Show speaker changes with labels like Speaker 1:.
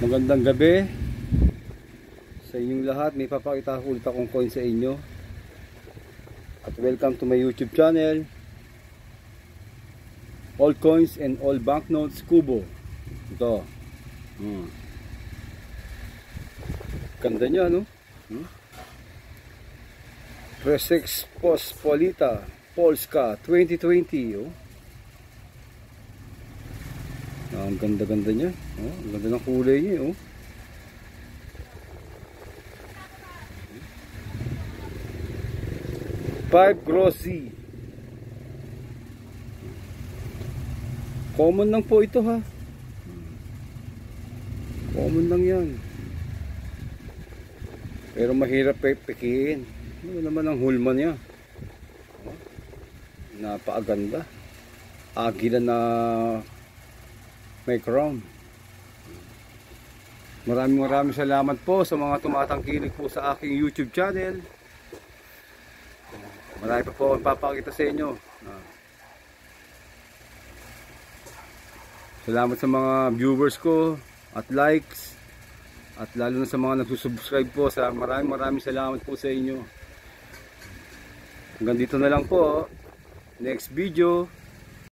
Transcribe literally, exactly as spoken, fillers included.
Speaker 1: Magandang gabi sa inyong lahat. May papakita ko ulit akong coin sa inyo. At welcome to my YouTube channel, All Coins and All Banknotes Kubo. Ito. Hmm. Ganda niya, no? Hmm? Rzeczpospolita Polska twenty twenty. Oh. Ah, ang ganda-ganda niya. Oh, ang ganda ng kulay niya, oh. five Grossi. Common lang po ito, ha. Common lang 'yan. Pero mahirap pekiin. Ano naman ang hulma niya? Oh, napakaganda. Agila na may crown. Maraming maraming salamat po sa mga tumatangkilik po sa aking YouTube channel. Marami pa po akong papakita sa inyo. Salamat sa mga viewers ko at likes, at lalo na sa mga nagsusubscribe po. Sa maraming maraming salamat po sa inyo. Hanggang dito na lang po. Next video.